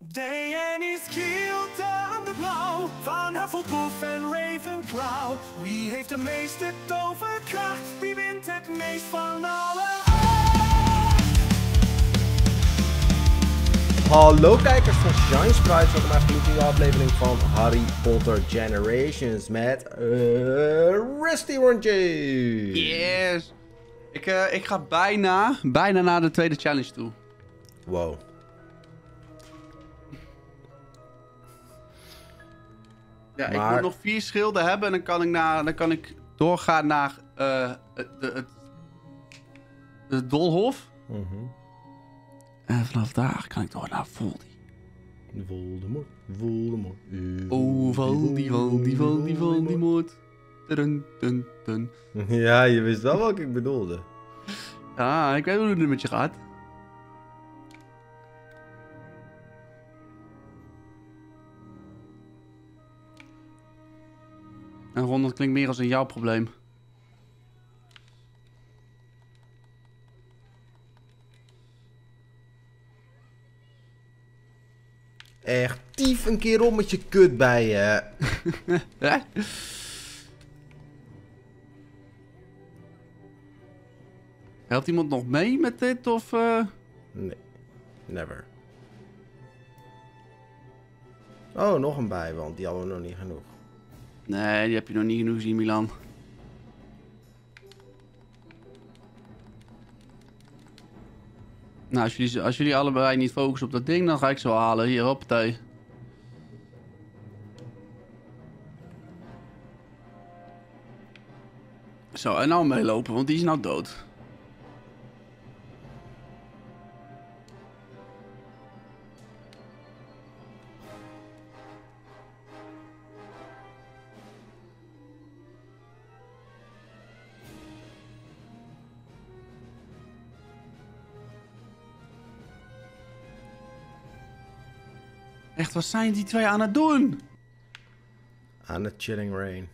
Diane is killed aan de blauw van Hufflepuff en Ravenclaw. Wie heeft de meeste toverkracht? Wie wint het meest van alle? Hallo kijkers van Shine Sprites, welkom bij een nieuwe aflevering van Harry Potter Generations met Rusty Orange. Yes! Ik ga bijna naar de tweede challenge toe. Wow. Ja, Maar... ik moet nog 4 schilden hebben en dan kan ik doorgaan naar het Doolhof. En vanaf daar kan ik door naar Voldy. Voldemort, Voldemort. Oh, Voldemort. Dun, dun, dun. Ja, je wist wel welke ik bedoelde. Ja, ik weet hoe het nu met je gaat. En Ron, dat klinkt meer als een jouw probleem. Echt, tief een keer om met je kut bij je. Hè? Helpt iemand nog mee met dit of... Nee, never. Oh, nog een bij, want die hadden we nog niet genoeg. Nee, die heb je nog niet genoeg gezien, Milan. Nou, als jullie allebei niet focussen op dat ding, dan ga ik ze wel halen. Hier, hoppatee. Zo, en nou meelopen, want die is nou dood. Echt, wat zijn die twee aan het doen? Aan de Chilling Rain.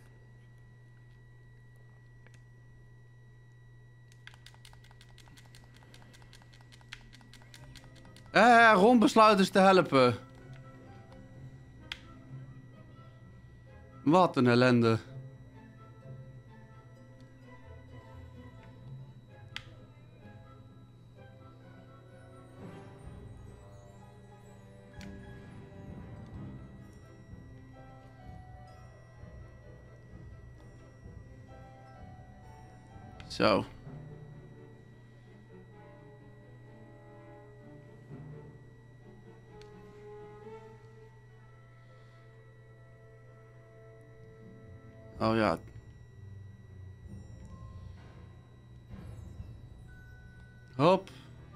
Ron besluit dus te helpen. Wat een ellende. Zo. Oh ja. Hop.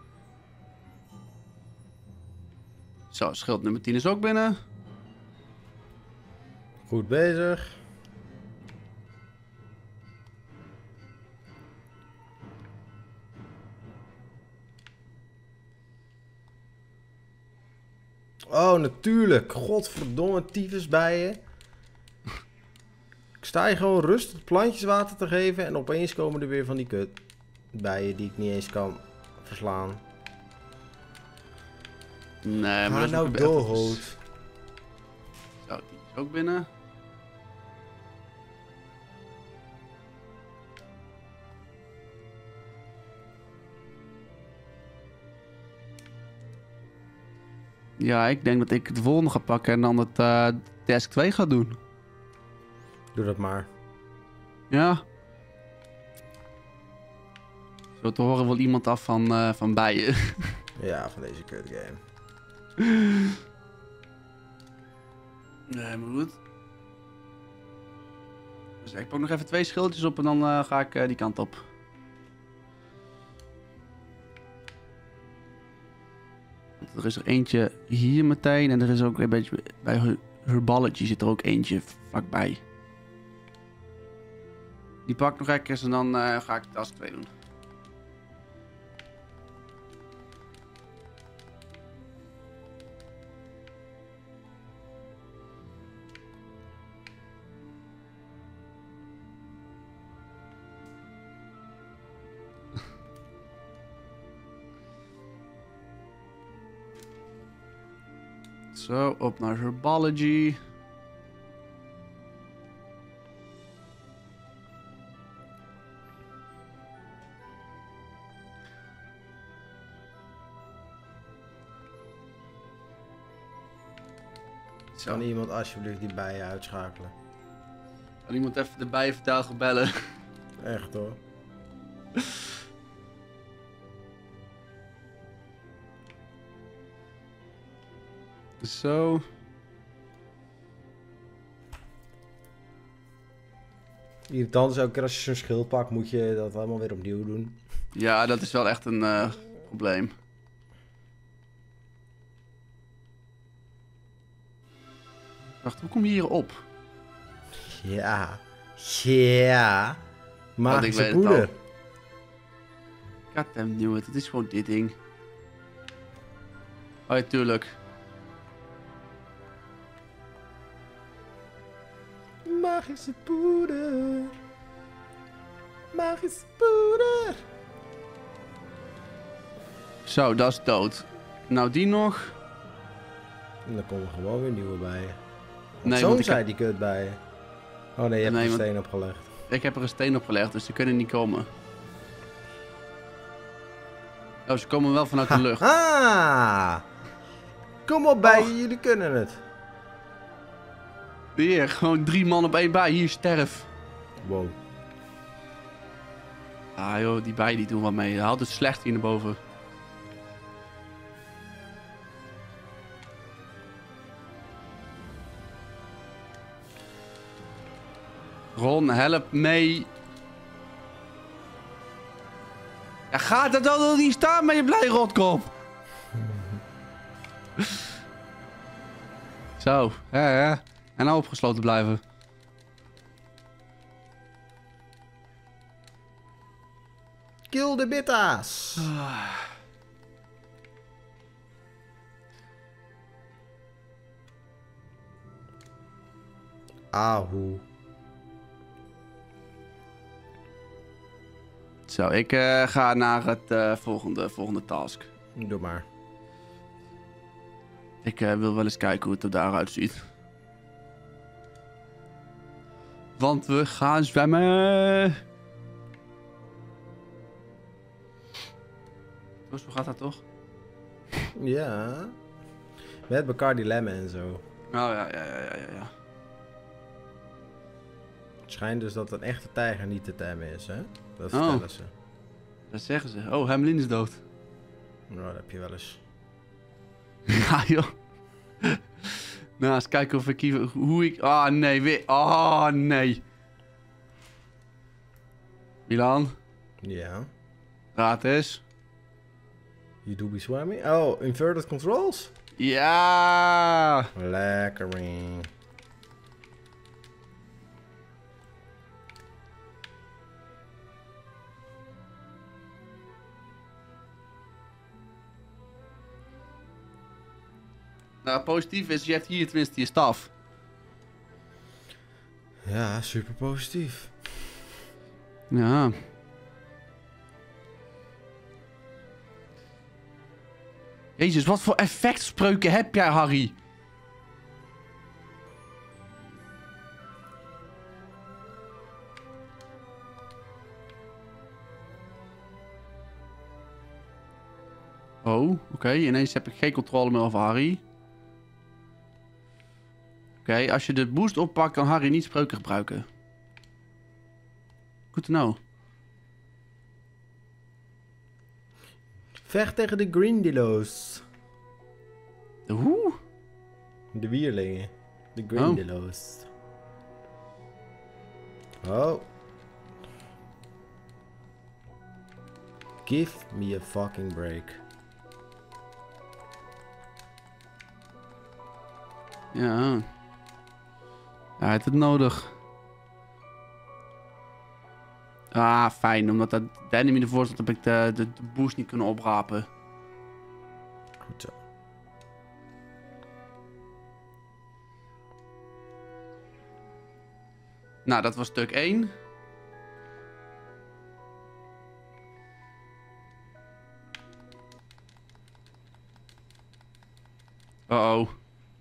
Zo, schild nummer 10 is ook binnen. Goed bezig. Oh, natuurlijk. Godverdomme tyfus bij je. Ik sta hier gewoon rustig plantjes water te geven en opeens komen er weer van die kut bijen die ik niet eens kan verslaan. Nee, maar Ga dat is nou ook weer echt- dood. Zo, die is ook binnen. Ja, ik denk dat ik de volgende ga pakken en dan het task 2 ga doen. Doe dat maar. Ja. Zo te horen wel iemand af van bijen. Ja, van deze kut game. Nee, maar goed. Dus ik pak nog even 2 schildjes op en dan ga ik die kant op. Want er is er eentje hier meteen en er is ook een beetje bij haar balletje zit er ook eentje vlakbij. Die pak ik nog even en dan ga ik task 2 doen. Zo, op naar Herbology. Kan iemand alsjeblieft die bijen uitschakelen? Kan iemand even de bijenvertelger bellen? Echt hoor. Zo. Irritant is ook keer als je zo'n schild pakt, moet je dat allemaal weer opnieuw doen. Ja, dat is wel echt een probleem. Wacht, hoe kom je hier op? Ja. Ja. Magische weet het poeder. Goddamn knew it. Het is gewoon dit ding. Oh ja, tuurlijk. Magische poeder. Magische poeder. Zo, dat is dood. Nou, die nog. En dan komen gewoon weer nieuwe bijen. Nee, Zo'n want zei die kut bijen. Oh nee, je hebt Nee, er een want- steen opgelegd. ik heb er een steen op gelegd, dus ze kunnen niet komen. Oh, ze komen wel vanuit de lucht. Ah! Kom op bijen, jullie kunnen het. Hier, gewoon 3 man op 1 bij. Hier, sterf. Wow. Ah joh, die bijen die doen wat mee. Haal het slecht hier naar boven. Ron, help mee. Ja, gaat dat dan nog niet staan met je blij rotkop? Zo, ja. En nou opgesloten blijven. Kill de bitta's. Ahoe. Zo, ik ga naar het volgende task. Doe maar. Ik wil wel eens kijken hoe het er daaruit ziet. Want we gaan zwemmen. Oh, zo gaat dat toch? Ja. Met Bacardi Lemon en zo. Oh ja. Het schijnt dus dat een echte tijger niet te temmen is, hè? Dat Oh. vertellen ze. Dat zeggen ze. Oh, Hamelin is dood. Nou, dat heb je wel eens. Ja, joh. Nou, eens kijken of ik hier... Hoe ik... Ah, nee. Weer... Ah, nee. Milan, Ja. raad eens. You do be swimming? Oh, inverted controls? Ja! Lekker. Nou, positief is, je hebt hier tenminste je staf. Ja, super positief. Ja. Jezus, wat voor effectspreuken heb jij, Harry? Oh, oké. Ineens heb ik geen controle meer over Harry. Oké, als je de boost oppakt, kan Harry niet spreuken gebruiken. Goed to know. Vecht tegen de Grindylows. De hoe? De wierlingen. De Grindylows. Oh. Give me a fucking break. Ja. Hij heeft het nodig. Ah, fijn. Omdat de enemy ervoor zat, heb ik de boost niet kunnen oprapen. Goed zo. Nou, dat was stuk 1. Uh-oh.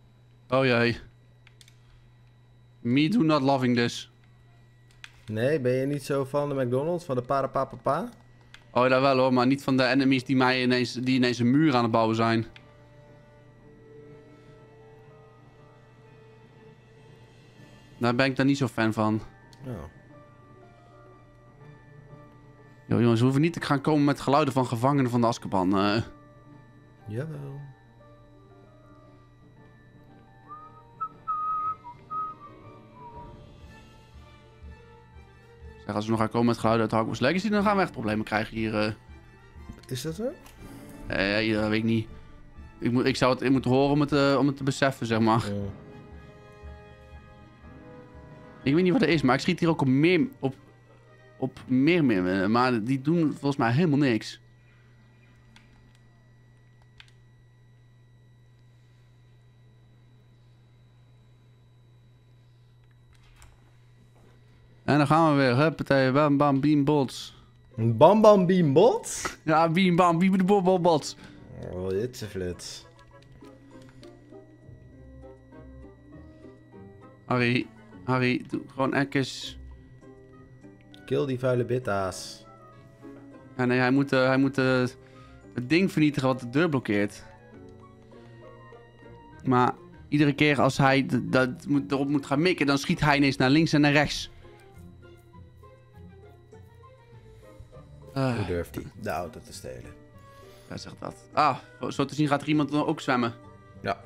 Oh jee. Me do not loving this. Nee, ben je niet zo van de McDonald's, van de parapapapa? Oh, dat wel hoor, maar niet van de enemies die ineens een muur aan het bouwen zijn. Daar ben ik dan niet zo fan van. Oh. Yo, jongens, we hoeven niet te gaan komen met geluiden van gevangenen van de Azkaban. Jawel. Zeg, als we nog gaan komen met geluiden uit Hogwarts Legacy, dan gaan we echt problemen krijgen hier. Is dat zo? Dat weet ik niet. Ik zou het in moeten horen om het te beseffen, zeg maar. Ja. Ik weet niet wat het is, maar ik schiet hier ook op meer. Maar die doen volgens mij helemaal niks. En dan gaan we weer. Huppatee, bam bam beam bots. Een bam bam beam bot? Ja, beam bam beam de bots. Oh, dit is een flits. Harry, doe gewoon even. Kill die vuile bitta's. Ja, nee, hij moet het ding vernietigen wat de deur blokkeert. Maar iedere keer als hij erop moet gaan mikken, dan schiet hij ineens naar links en naar rechts. Hoe durft hij de auto te stelen? Ja, zeg dat. Ah, zo te zien gaat er iemand dan ook zwemmen. Ja.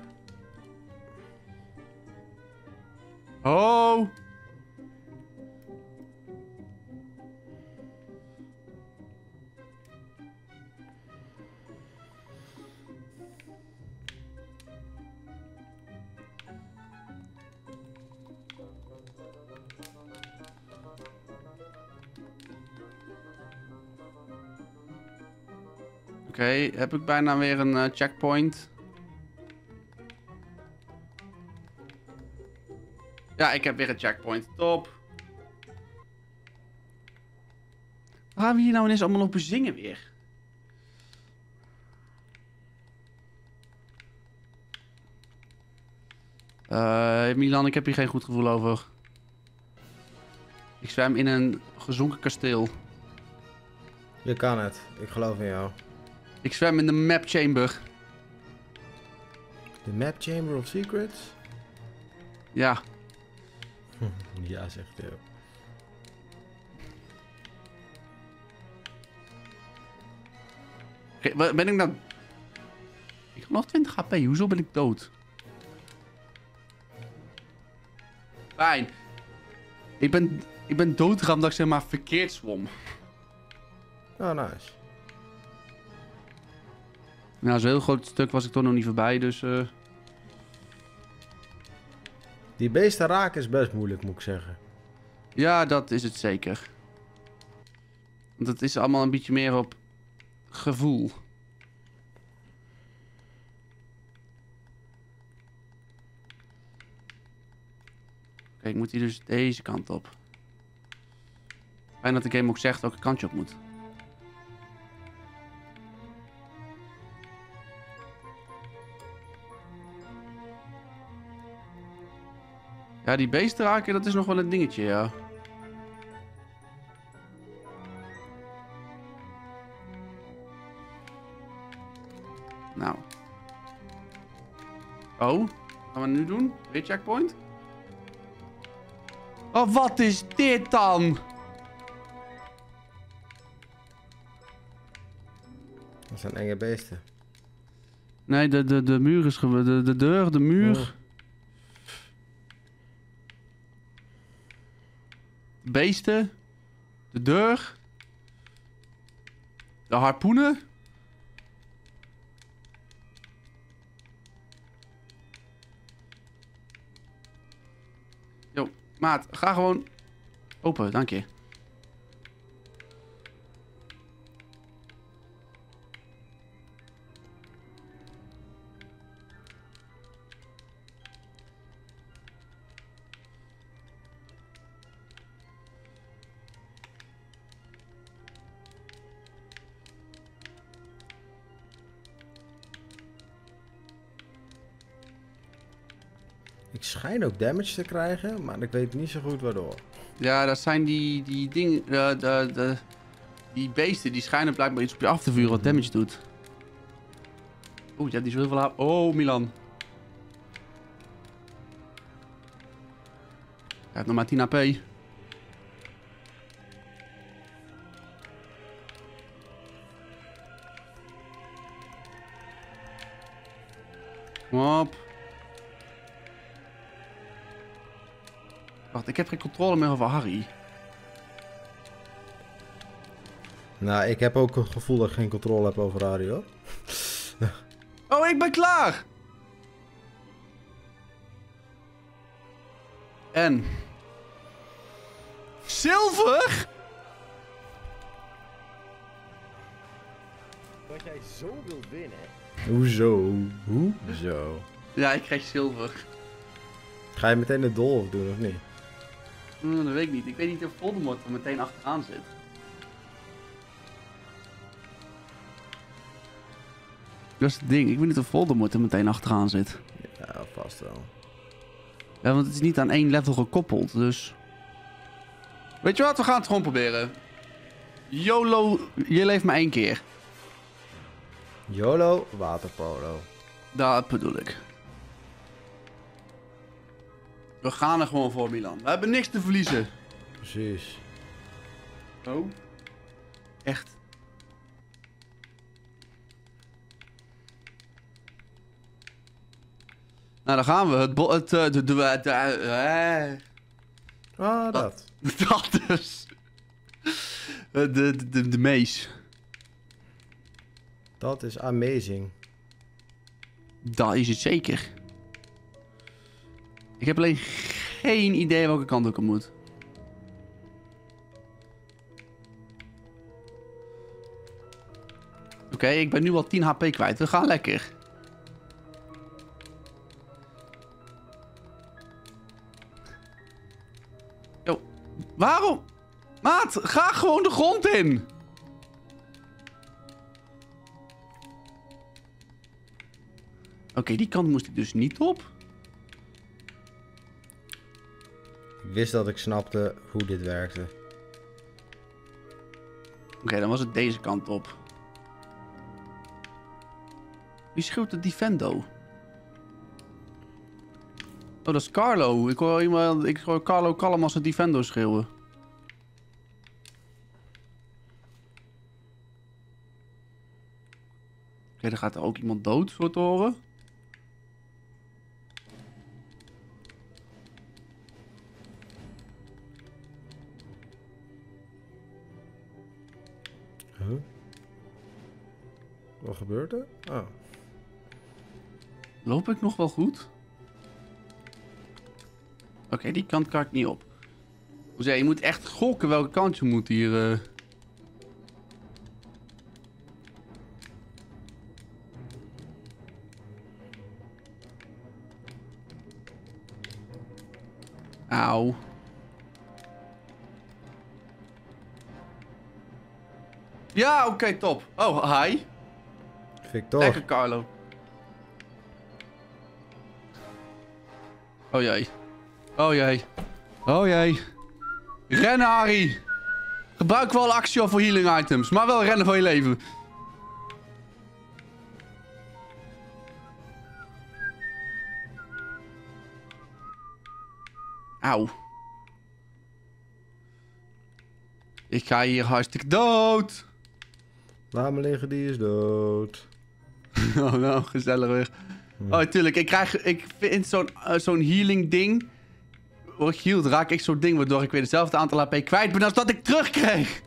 Oh! Oké, heb ik bijna weer een checkpoint. Ja, ik heb weer een checkpoint. Top. Waar gaan we hier nou ineens allemaal op bezingen weer? Milan, ik heb hier geen goed gevoel over. Ik zwem in een gezonken kasteel. Je kan het. Ik geloof in jou. Ik zwem in de map chamber. De Map Chamber of Secrets? Ja. Ja, zegt hij ook. Oké, ben ik nou... Ik heb nog 20 HP. Hoezo ben ik dood? Fijn. Ik ben doodgegaan omdat ik zeg maar verkeerd zwom. Oh, nice. Nou, zo'n heel groot stuk was ik toch nog niet voorbij, dus... Die beesten raken is best moeilijk, moet ik zeggen. Ja, dat is het zeker. Want het is allemaal een beetje meer op gevoel. Oké, ik moet hier dus deze kant op. Fijn dat de game ook zegt welke kant je op moet. Ja, die beesten raken, dat is nog wel een dingetje, ja. Nou. Oh, wat gaan we nu doen? Weer checkpoint? Oh, wat is dit dan? Dat zijn enge beesten. Nee, de muur is de deur, de muur. Oh. Beesten. De deur. De harpoenen. Yo, maat, ga gewoon open, dank je. Ik schijn ook damage te krijgen, maar ik weet niet zo goed waardoor. Ja, dat zijn die dingen... die beesten, die schijnen blijkbaar iets op je af te vuren wat damage doet. Oeh, ja, die is wel heel veel... Oh, Milan. Hij heeft nog maar 10 HP. Kom op. Wacht, ik heb geen controle meer over Harry. Nou, ik heb ook het gevoel dat ik geen controle heb over radio. Oh, ik ben klaar! En... Zilver? Dat jij zo wilt winnen. Hoezo? Hoezo? Ja, ik krijg zilver. Ga je meteen de Dolf doen of niet? Dat weet ik niet. Ik weet niet of Voldemort er meteen achteraan zit. Dat is het ding. Ik weet niet of Voldemort er meteen achteraan zit. Ja, vast wel. Ja, want het is niet aan één level gekoppeld, dus... Weet je wat? We gaan het gewoon proberen. YOLO, je leeft maar 1 keer. YOLO, waterpolo. Dat bedoel ik. We gaan er gewoon voor, Milan. We hebben niks te verliezen. Precies. Oh? Echt? Nou, dan gaan we. Dat. Dat dus. De mees. Dat is amazing. Dat is het zeker. Ik heb alleen geen idee welke kant ik op moet. Oké, ik ben nu al 10 HP kwijt. We gaan lekker. Yo, waarom? Maat, ga gewoon de grond in. Oké, die kant moest ik dus niet op. Ik wist dat ik snapte hoe dit werkte. Oké, dan was het deze kant op. Wie schreeuwt de Defendo? Oh, dat is Carlo. Ik hoor Carlo kalm als een Defendo schreeuwen. Oké, dan gaat er ook iemand dood, zo te horen. Huh? Wat gebeurt er? Oh. Loop ik nog wel goed? Oké, die kant kan ik niet op. Hoe zei je? Je moet echt gokken welke kant je moet hier. Auw. Ja, oké, top. Oh, hi. Victor. Lekker, Carlo. Oh jee. Oh jee. Oh jee. Rennen, Harry. Gebruik wel actie voor healing items, maar wel rennen voor je leven. Auw. Ik ga hier hartstikke dood. Laat me liggen, die is dood. Oh nou, gezellig weer. Oh, tuurlijk. Ik vind zo'n healing ding. Word ik healed, raak ik zo'n ding waardoor ik weer hetzelfde aantal HP kwijt ben als dat ik terugkreeg.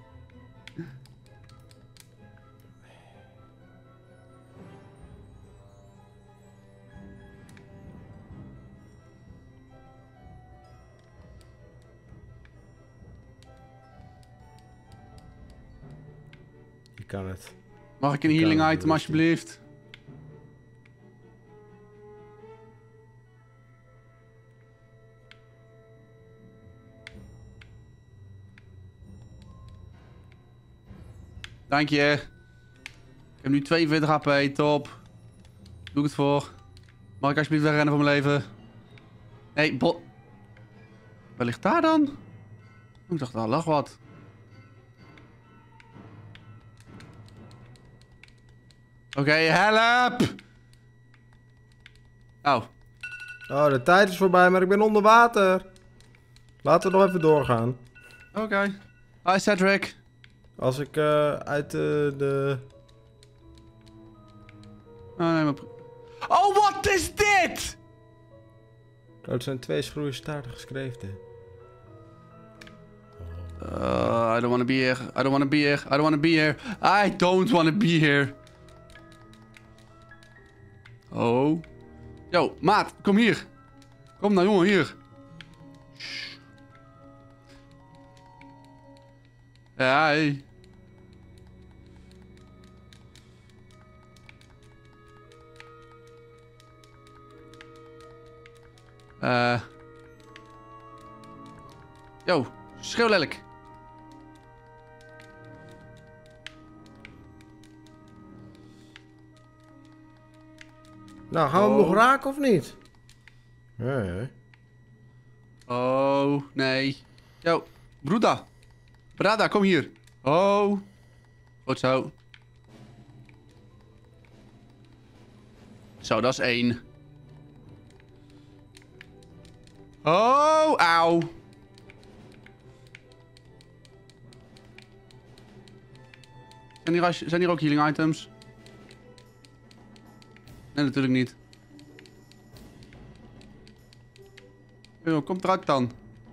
Je kan het. Mag ik een healing item alsjeblieft? Dank je. Ik heb nu 42 HP, top. Doe ik het voor. Mag ik alsjeblieft wegrennen voor mijn leven? Nee, Waar ligt daar dan? Ik dacht, daar lag wat. Oké, help! Oh. Oh, de tijd is voorbij, maar ik ben onder water. Laten we nog even doorgaan. Oké. Hi, Cedric. Als ik uit de... Oh, nee, maar... Oh, wat is dit? Oh, het zijn 2 schroeistaartige geschreven. I don't want to be here. I don't want to be here. I don't want to be here. I don't want to be here. Oh. Yo, maat, kom hier. Kom nou, jongen, hier. Shh. Ja, hey. Yo, schreeuw lelijk. Nou, gaan we hem nog raken of niet? Nee. Oh, nee. Yo, broeda. Brada, kom hier. Oh. Goed zo. Zo, dat is 1. Oh, auw. Zijn hier ook healing items? Nee, natuurlijk niet. Yo, kom eruit dan.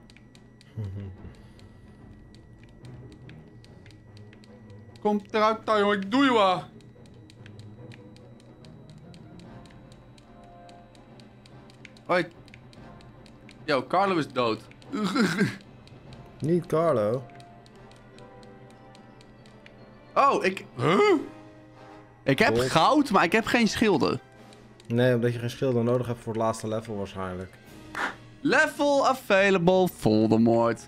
Kom eruit dan, jongen. Ik doe je wat. Hoi. Yo, Carlo is dood. Niet Carlo. Oh, Huh? Ik heb goud, maar ik heb geen schilden. Nee, omdat je geen schilder nodig hebt voor het laatste level waarschijnlijk. Level available Voldemort.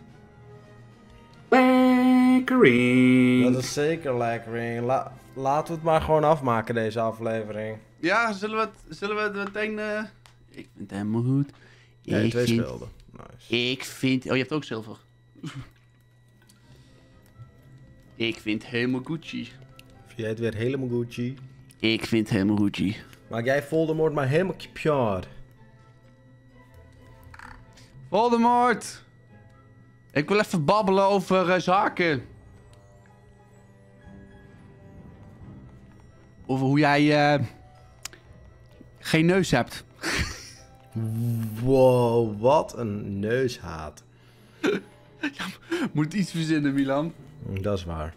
Lekkering. Dat is zeker lekker. Laten we het maar gewoon afmaken deze aflevering. Ja, zullen we het meteen... Ik vind het helemaal goed. Nee, 2 schilden. Nice. Ik vind... Oh, je hebt ook zilver. Ik vind helemaal Gucci. Vind jij het weer helemaal Gucci? Ik vind helemaal Gucci. Maak jij Voldemort maar helemaal pure. Voldemort! Ik wil even babbelen over zaken. Over hoe jij geen neus hebt. Wow, wat een neushaat. Moet iets verzinnen, Milan. Dat is waar.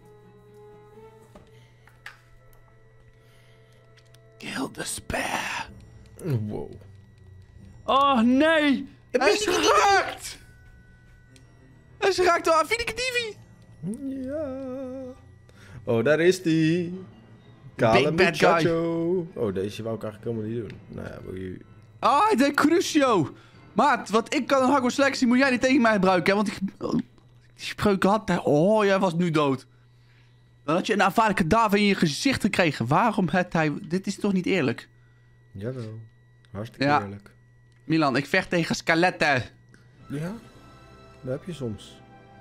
Kill the spare. Wow. Oh nee! Hij is geraakt! Hij is geraakt door Affinity. Ja. Oh, daar is die. Kale Big bad guy. muchacho. Oh, deze wou ik eigenlijk helemaal niet doen. Nou ja, wil je... Ah, hij deed Crucio. Maat, wat ik kan een Hogwarts selectie moet jij niet tegen mij gebruiken, hè? Want ik... Die spreuken had hij... Oh, jij was nu dood. Dan had je een aanvaardelijke kadaver in je gezicht gekregen. Waarom had hij... Dit is toch niet eerlijk? Jawel. Hartstikke Ja. eerlijk. Milan, ik vecht tegen skeletten. Ja, dat heb je soms.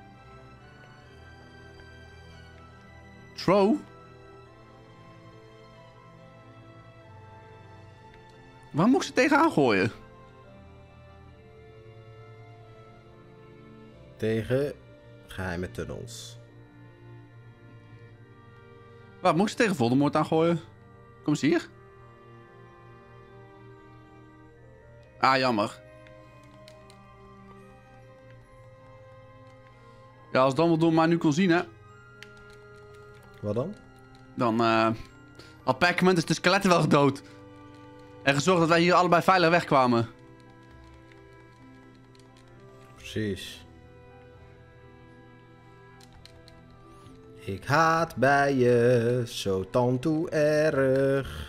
Tro? Waar moet ik ze tegenaan gooien? Tegen geheime tunnels. Waar moet ik ze tegen Voldemort aan gooien? Kom eens hier. Ah, jammer. Ja, als Dumbledore maar nu kon zien, hè. Wat dan? Dan had Pac-Man dus de skeletten wel gedood. En gezorgd dat wij hier allebei veilig wegkwamen. Precies. Ik haat bijen, zo tantoe erg.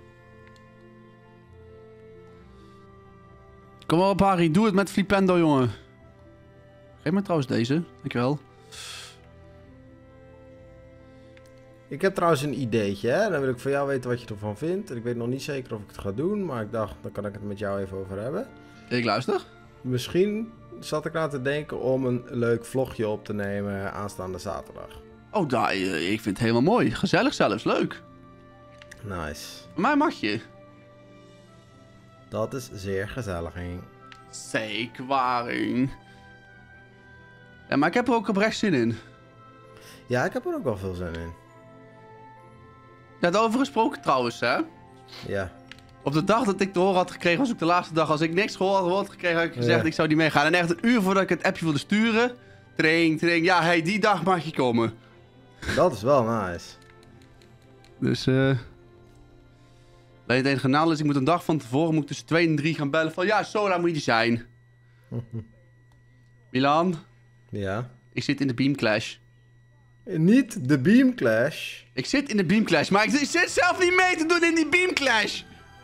Kom maar op, Harry. Doe het met Flipendo, jongen. Geef me trouwens deze. Dankjewel. Ik heb trouwens een ideetje, hè. Dan wil ik van jou weten wat je ervan vindt. Ik weet nog niet zeker of ik het ga doen, maar ik dacht, dan kan ik het met jou even over hebben. Ik luister. Misschien zat ik aan te denken om een leuk vlogje op te nemen aanstaande zaterdag. Oh, daar, ik vind het helemaal mooi. Gezellig zelfs, leuk. Nice. Voor mij mag je. Dat is zeer gezellig. Zeker waring. Ja, maar ik heb er ook oprecht zin in. Ja, ik heb er ook wel veel zin in. Ja, daarover gesproken trouwens, hè. Ja. Op de dag dat ik te horen had gekregen, was ook de laatste dag. Als ik niks gehoord had gekregen, had ik gezegd, ik zou niet meegaan. En echt een uur voordat ik het appje wilde sturen. Training. Ja, hey, die dag mag je komen. Dat is wel nice. Dus, het enige nadeel is, ik moet een dag van tevoren, moet ik tussen 2 en 3 gaan bellen van, ja, zo, daar moet je zijn. Milan, Ja. ik zit in de Beamclash. Niet de Beamclash. Ik zit in de Beamclash, maar ik zit zelf niet mee te doen in die Beamclash.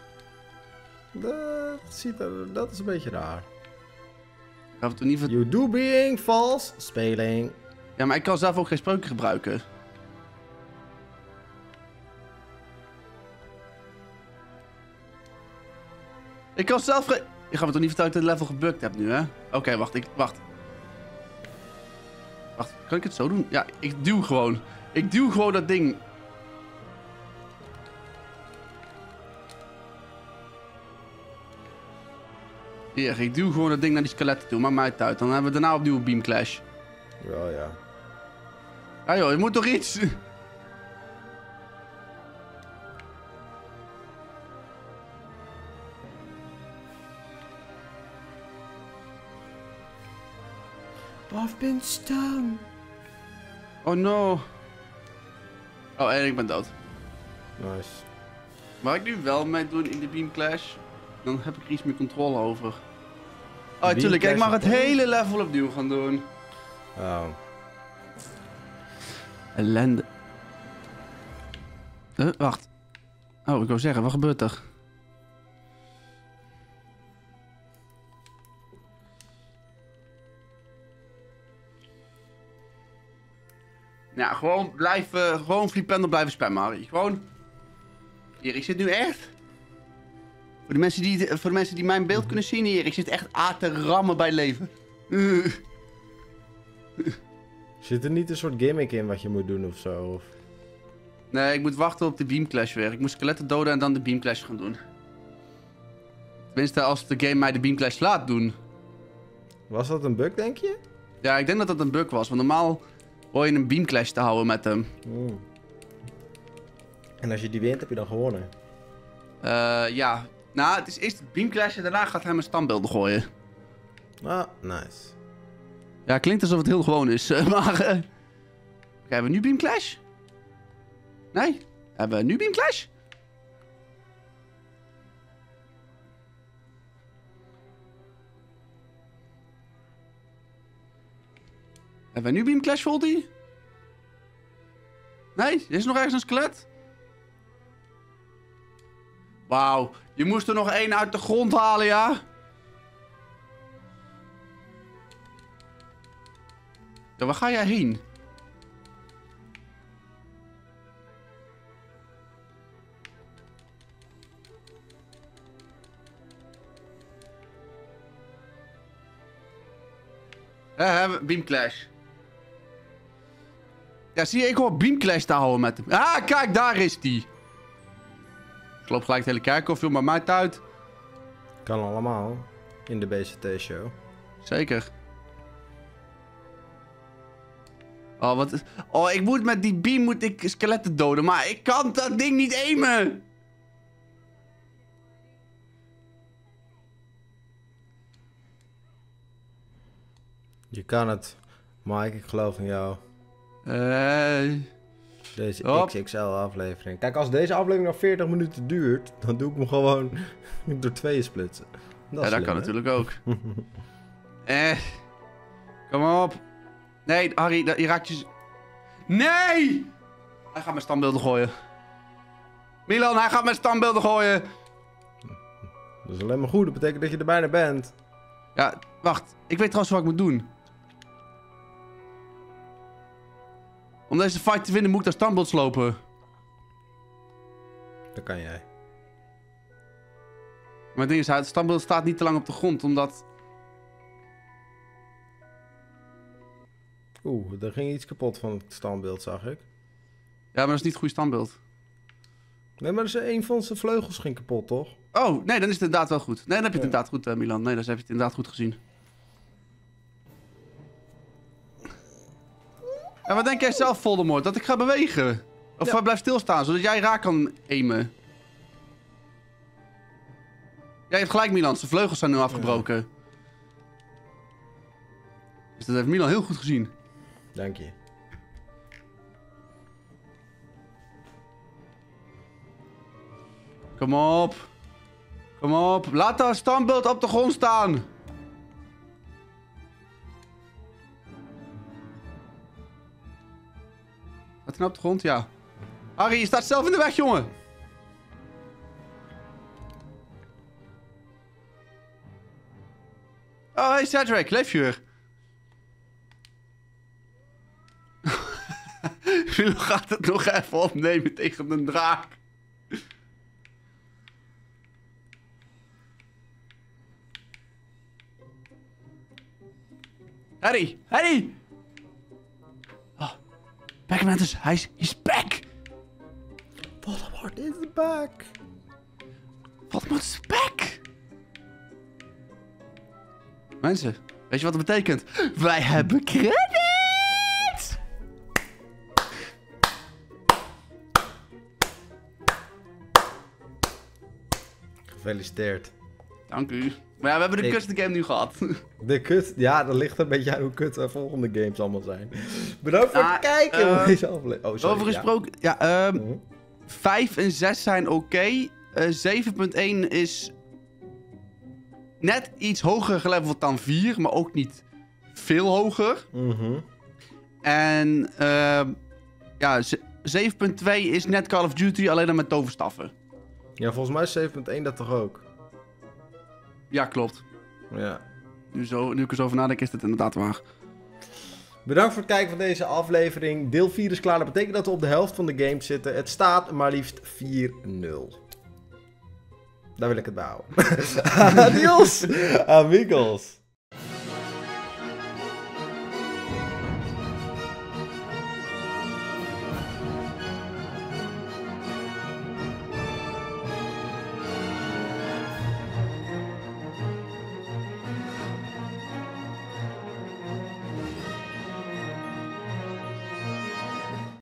Dat is een beetje raar. Ik had het toch niet ver... You do being false speling. Ja, maar ik kan zelf ook geen spreuken gebruiken. Ik kan zelf geen... Je gaat me toch niet vertellen dat ik dit level gebukt heb nu, hè? Oké, wacht. Wacht, kan ik het zo doen? Ja, ik duw gewoon. Ik duw gewoon dat ding. Hier, ik duw gewoon dat ding naar die skeletten toe. Maakt mij het uit. Dan hebben we daarna opnieuw een Beamclash. Ja, ja. Ja joh, je moet toch iets... I've been stung. Oh no. Oh, en ik ben dood. Nice. Mag ik nu wel mee doen in de Beamclash? Dan heb ik er iets meer controle over. Oh, tuurlijk. Ik mag het hele level opnieuw gaan doen. Oh. Ellende. Wacht. Oh, ik wou zeggen, wat gebeurt er? Ja, gewoon blijven, gewoon Flipendo blijven spammen, Harry. Gewoon. Hier, ik zit nu echt. Voor de mensen die mijn beeld kunnen zien hier, ik zit echt aan te rammen bij leven. Zit er niet een soort gimmick in wat je moet doen of zo? Of... Nee, ik moet wachten op de Beamclash weer. Ik moet skeletten doden en dan de Beamclash gaan doen. Tenminste, als de game mij de Beamclash laat doen. Was dat een bug, denk je? Ja, ik denk dat dat een bug was. Want normaal hoor je een Beamclash te houden met hem. En als je die wint, heb je dan gewonnen? Ja. Nou, het is eerst Beamclash en daarna gaat hij mijn standbeelden gooien. Ah, nice. Ja, klinkt alsof het heel gewoon is. Maar... Oké, hebben we nu Beamclash? Nee? Hebben we nu Beamclash? Hebben we nu Beamclash, Volty? Nee? Er is nog ergens een skelet? Wauw. Je moest er nog één uit de grond halen, ja? Ja, waar ga jij heen? Beamclash. Ja, zie je, ik hoor Beamclash te houden met hem. Ah, kijk, daar is die. Ik loop gelijk de hele kerkhof, viel maar mij uit. Kan allemaal. In de BCT-show. Zeker. Oh, wat... Oh, ik moet met die beam moet ik skeletten doden, maar ik kan dat ding niet aimen. Je kan het. Mike, ik geloof in jou. Deze XXL-aflevering. Kijk, als deze aflevering nog 40 minuten duurt, dan doe ik hem gewoon door tweeën splitsen. Dat kan natuurlijk ook. Kom op. Nee, Harry, je raakt je... Nee! Hij gaat mijn standbeelden gooien. Milan, hij gaat mijn standbeelden gooien. Dat is alleen maar goed, dat betekent dat je er bijna bent. Ja, wacht. Ik weet trouwens wat ik moet doen. Om deze fight te winnen moet ik naar standbeeld slopen. Dat kan jij. Maar het ding is, het standbeeld staat niet te lang op de grond, omdat... Oeh, er ging iets kapot van het standbeeld, zag ik. Ja, maar dat is niet het goede standbeeld. Nee, maar een van zijn vleugels ging kapot, toch? Oh, nee, dan is het inderdaad wel goed. Nee, dan heb je het inderdaad goed, Milan. Nee, dan heb je het inderdaad goed gezien. En wat denk jij zelf, Voldemort? Dat ik ga bewegen? Of blijf stilstaan, zodat jij raak kan aimen? Jij hebt gelijk, Milan. Zijn vleugels zijn nu afgebroken. Ja. Dus dat heeft Milan heel goed gezien. Dank je. Kom op. Kom op. Laat dat standbeeld op de grond staan. Staat hij nou op de grond? Ja. Harry, je staat zelf in de weg, jongen. Oh, hey Cedric, leef je weer? Philo gaat het nog even opnemen tegen een draak. Harry! Harry! Oh, Backmantis, he's back! Voldemort is back! Voldemort is back! Mensen, weet je wat dat betekent? Wij hebben credits! Gefeliciteerd. Dank u. Maar ja, we hebben de kutste game nu gehad. De kut? Ja, dat ligt een beetje aan hoe kut de volgende games allemaal zijn. Bedankt voor het kijken van deze aflevering. Oh, sorry. Over gesproken, ja, 5 en 6 zijn oké. 7.1 is net iets hoger geleveld dan 4, maar ook niet veel hoger. En ja, 7.2 is net Call of Duty, alleen dan met toverstaffen. Ja, volgens mij is 7.1 dat toch ook? Ja, klopt. Ja. Nu ik er zo over nadenk, is het inderdaad waar. Bedankt voor het kijken van deze aflevering. Deel 4 is klaar. Dat betekent dat we op de helft van de game zitten. Het staat maar liefst 4-0. Daar wil ik het bij houden. Adios, amigos.